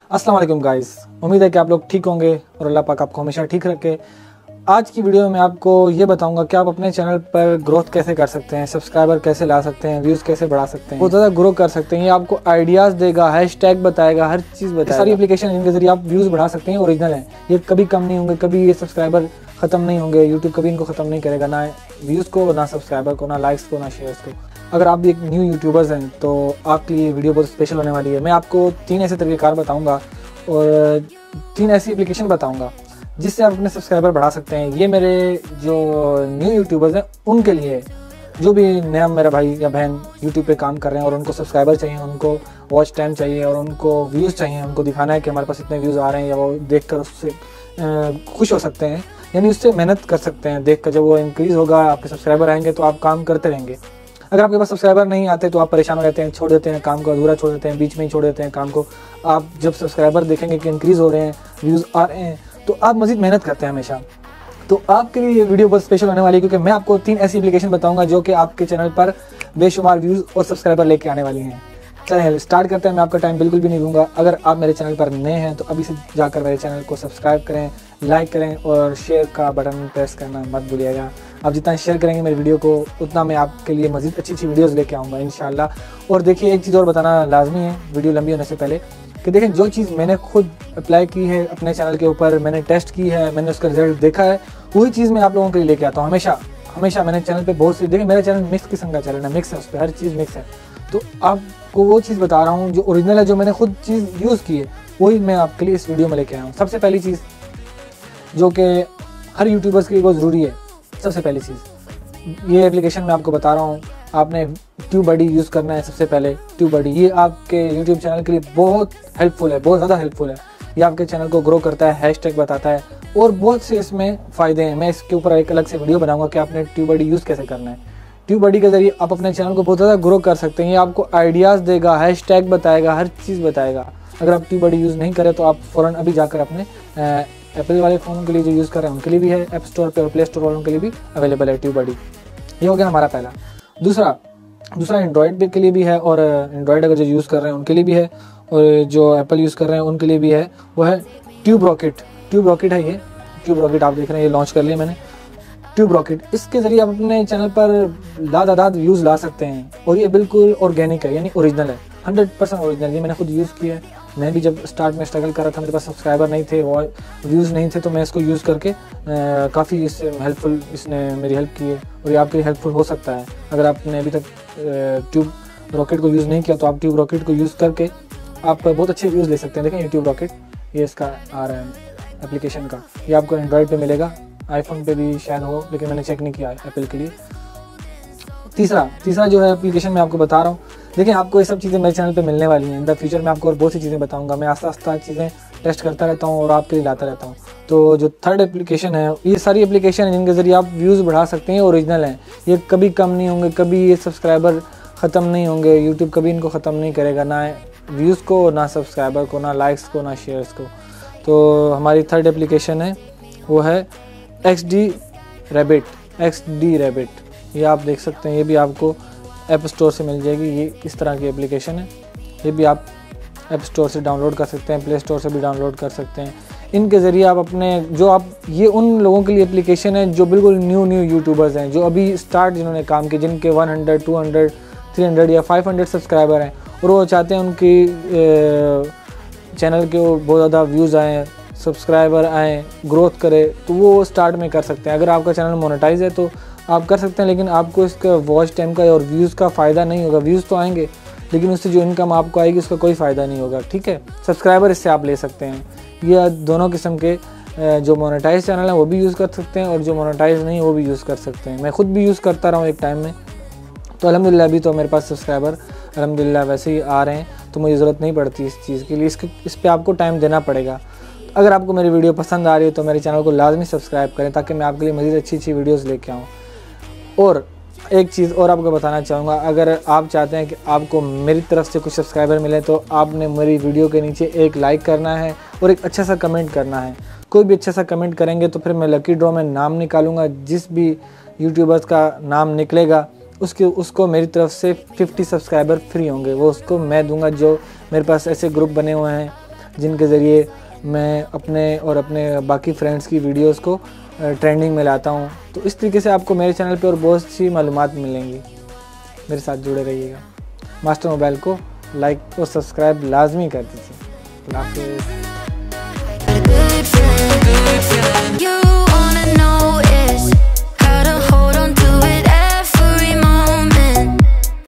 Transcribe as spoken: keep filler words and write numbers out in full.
अस्सलाम वालेकुम गाइस, उम्मीद है कि आप लोग ठीक होंगे और अल्लाह पाक आपको हमेशा ठीक रखे। आज की वीडियो में मैं आपको ये बताऊंगा कि आप अपने चैनल पर ग्रोथ कैसे कर सकते हैं, सब्सक्राइबर कैसे ला सकते हैं, व्यूज़ कैसे बढ़ा सकते हैं, बहुत ज़्यादा ग्रो कर सकते हैं। ये आपको आइडियाज़ देगा, हैशटैग बताएगा, हर चीज़ बताएगा। सारी एप्लीकेशन इनके जरिए आप व्यूज़ बढ़ा सकते हैं, ओरिजिनल है, ये कभी कम नहीं होंगे, कभी ये सब्सक्राइबर ख़त्म नहीं होंगे, यूट्यूब कभी इनको ख़त्म नहीं करेगा, ना व्यूज़ को, ना सब्सक्राइबर को, ना लाइक्स को, ना शेयर्स को। अगर आप भी एक न्यू यूट्यूबर्स हैं तो आपके लिए वीडियो बहुत स्पेशल होने वाली है। मैं आपको तीन ऐसे तरीक़ेकार बताऊंगा और तीन ऐसी एप्लीकेशन बताऊंगा जिससे आप अपने सब्सक्राइबर बढ़ा सकते हैं। ये मेरे जो न्यू यूट्यूबर्स हैं उनके लिए, जो भी नया मेरा भाई या बहन यूट्यूब पे काम कर रहे हैं और उनको सब्सक्राइबर चाहिए, उनको वॉच टाइम चाहिए और उनको व्यूज़ चाहिए, उनको दिखाना है कि हमारे पास इतने व्यूज़ आ रहे हैं, या वो देख कर उससे खुश हो सकते हैं, यानी उससे मेहनत कर सकते हैं। देख कर जब वो इंक्रीज़ होगा, आपके सब्सक्राइबर आएंगे तो आप काम करते रहेंगे। अगर आपके पास सब्सक्राइबर नहीं आते तो आप परेशान हो जाते हैं, छोड़ देते हैं काम को, अधूरा छोड़ देते हैं, बीच में ही छोड़ देते हैं काम को। आप जब सब्सक्राइबर देखेंगे कि इंक्रीज़ हो रहे हैं, व्यूज़ आ रहे हैं, तो आप मज़ीद मेहनत करते हैं हमेशा। तो आपके लिए ये वीडियो बहुत स्पेशल होने वाली है, क्योंकि मैं आपको तीन ऐसी एप्लीकेशन बताऊंगा जो कि आपके चैनल पर बेशुमार व्यूज़ और सब्सक्राइबर लेके आने वाली हैं। चलिए स्टार्ट करते हैं। मैं आपका टाइम बिल्कुल भी नहीं लूँगा। अगर आप मेरे चैनल पर नए हैं तो अभी से जाकर मेरे चैनल को सब्सक्राइब करें, लाइक करें और शेयर का बटन प्रेस करना मत भूलिएगा। आप जितना शेयर करेंगे मेरी वीडियो को, उतना मैं आपके लिए मज़ीद अच्छी अच्छी वीडियोस लेके आऊँगा इंशाल्लाह। और देखिए, एक चीज़ और बताना लाजमी है वीडियो लंबी होने से पहले, कि देखें जो चीज़ मैंने खुद अप्लाई की है अपने चैनल के ऊपर, मैंने टेस्ट की है, मैंने उसका रिजल्ट देखा है, वही चीज़ मैं आप लोगों के लिए लेके आता हूँ हमेशा हमेशा। मैंने चैनल पे बहुत सी, देखिए मेरा चैनल मिक्स किस्म का चैनल है, मिक्स है, उस पर हर चीज़ मिक्स है। तो आपको वो चीज़ बता रहा हूँ जो ओरिजिनल है, जो मैंने खुद चीज़ यूज़ की है, वही मैं आपके लिए इस वीडियो में लेके आया हूँ। सबसे पहली चीज़ जो कि हर यूट्यूबर्स के लिए बहुत ज़रूरी है, सबसे पहली चीज़ ये एप्लीकेशन मैं आपको बता रहा हूँ, आपने ट्यूबबडी यूज़ करना है। सबसे पहले ट्यूबबडी, ये आपके यूट्यूब चैनल के लिए बहुत हेल्पफुल है, बहुत ज़्यादा हेल्पफुल है। ये आपके चैनल को ग्रो करता है, हैशटैग बताता है और बहुत से इसमें फ़ायदे हैं। मैं इसके ऊपर एक अलग से वीडियो बनाऊंगा कि आपने ट्यूबबडी यूज़ कैसे करना है। ट्यूबबडी के ज़रिए आप अपने चैनल को बहुत ज़्यादा ग्रो कर सकते हैं। ये आपको आइडियाज़ देगा, हैशटैग बताएगा, हर चीज़ बताएगा। अगर आप ट्यूबबडी यूज़ नहीं करें तो आप फ़ौरन अभी जाकर अपने एप्पल वाले फ़ोन के लिए जो यूज़ कर रहे हैं उनके लिए भी है, ऐप स्टोर पर और प्ले स्टोर वालों के लिए भी अवेलेबल है ट्यूबबडी। ये हो गया हमारा पहला। दूसरा दूसरा एंड्रॉयड के लिए भी है, और एंड्रॉयड अगर जो यूज़ कर रहे हैं उनके लिए भी है, और जो एप्पल यूज़ कर रहे हैं उनके लिए भी है, वो है ट्यूब रॉकेट। ट्यूब रॉकेट है ये, ट्यूब रॉकेट आप देख रहे हैं, ये लॉन्च कर लिया मैंने। ट्यूब रॉकेट, इसके ज़रिए आप अपने चैनल पर लादादाद व्यूज़ ला सकते हैं, और ये बिल्कुल ऑर्गेनिक है, यानी ओरिजिनल है, हंड्रेड परसेंट ओरिजिनल। ये मैंने खुद यूज़ किया है। मैं भी जब स्टार्ट में स्ट्रगल कर रहा था, मेरे पास सब्सक्राइबर नहीं थे, व्यूज़ नहीं थे, तो मैं इसको यूज़ करके काफ़ी इससे हेल्पफुल, इसने मेरी हेल्प की है, और ये आपके लिए हेल्पफुल हो सकता है। अगर आपने अभी तक ट्यूब रॉकेट को यूज़ नहीं किया तो आप ट्यूब रॉकेट को यूज़ करके आप बहुत अच्छे व्यूज़ ले सकते हैं। देखें, ये ट्यूब रॉकेट, ये इसका आ रहा है एप्लीकेशन का, ये आपको एंड्रॉयड पे मिलेगा, आईफोन पे भी शायद हो, लेकिन मैंने चेक नहीं किया है एप्पल के लिए। तीसरा तीसरा जो है एप्लीकेशन मैं आपको बता रहा हूँ, देखिए आपको ये सब चीज़ें मेरे चैनल पे मिलने वाली हैं। इन द फ्यूचर में आपको और बहुत सी चीज़ें बताऊंगा। मैं आस्ता आस्ता चीज़ें टेस्ट करता रहता हूँ और आपके लिए लाता रहता हूँ। तो जो थर्ड एप्लीकेशन है, ये सारी एप्लीकेशन है जिनके ज़रिए आप व्यूज़ बढ़ा सकते हैं, ओरिजिनल हैं, ये कभी कम नहीं होंगे, कभी ये सब्सक्राइबर ख़त्म नहीं होंगे, यूट्यूब कभी इनको ख़त्म नहीं करेगा, ना व्यूज़ को, ना सब्सक्राइबर को, ना लाइक्स को, ना शेयर्स को। तो हमारी थर्ड एप्लीकेशन है वो है X D rabbit. X D rabbit, ये आप देख सकते हैं, ये भी आपको ऐप स्टोर से मिल जाएगी। ये इस तरह की एप्लीकेशन है, ये भी आप ऐप स्टोर से डाउनलोड कर सकते हैं, प्ले स्टोर से भी डाउनलोड कर सकते हैं। इनके ज़रिए आप अपने जो आप ये उन लोगों के लिए एप्लीकेशन है जो बिल्कुल न्यू न्यू यूट्यूबर्स हैं, जो अभी स्टार्ट जिन्होंने काम किया, जिनके one hundred, two hundred, three hundred या फाइव हंड्रेड सब्सक्राइबर हैं, और वो चाहते हैं उनकी चैनल के बहुत ज़्यादा व्यूज़ आएँ, सब्सक्राइबर आएँ, ग्रोथ करे, तो वो स्टार्ट में कर सकते हैं। अगर आपका चैनल मोनेटाइज है तो आप कर सकते हैं, लेकिन आपको इसका वॉच टाइम का और व्यूज़ का फ़ायदा नहीं होगा। व्यूज़ तो आएंगे, लेकिन उससे जो इनकम आपको आएगी उसका कोई फ़ायदा नहीं होगा, ठीक है। सब्सक्राइबर इससे आप ले सकते हैं। ये दोनों किस्म के जो मोनेटाइज चैनल हैं वो भी यूज़ कर सकते हैं, और जो मोनेटाइज नहीं वो भी यूज़ कर सकते हैं। मैं खुद भी यूज़ करता रहा हूँ एक टाइम में, तो अल्हम्दुलिल्लाह अभी तो मेरे पास सब्सक्राइबर अल्हम्दुलिल्लाह वैसे ही आ रहे हैं, तो मुझे ज़रूरत नहीं पड़ती इस चीज़ के लिए। इसके इस पर आपको टाइम देना पड़ेगा। अगर आपको मेरी वीडियो पसंद आ रही है तो मेरे चैनल को लाजमी सब्सक्राइब करें, ताकि मैं आपके लिए मज़ीद अच्छी अच्छी वीडियोज़ लेके आऊँ। और एक चीज़ और आपको बताना चाहूँगा, अगर आप चाहते हैं कि आपको मेरी तरफ से कुछ सब्सक्राइबर मिले तो आपने मेरी वीडियो के नीचे एक लाइक करना है और एक अच्छा सा कमेंट करना है। कोई भी अच्छा सा कमेंट करेंगे तो फिर मैं लकी ड्रॉ में नाम निकालूंगा। जिस भी यूट्यूबर्स का नाम निकलेगा उसके उसको मेरी तरफ से फिफ्टी सब्सक्राइबर फ्री होंगे, वो उसको मैं दूंगा। जो मेरे पास ऐसे ग्रुप बने हुए हैं जिनके ज़रिए मैं अपने और अपने बाकी फ्रेंड्स की वीडियोस को ट्रेंडिंग में लाता हूँ। तो इस तरीके से आपको मेरे चैनल पे और बहुत सी मालूमात मिलेंगी। मेरे साथ जुड़े रहिएगा। मास्टर मोबाइल को लाइक और सब्सक्राइब लाजमी कर दीजिए। अल्लाह हाफ़िज़।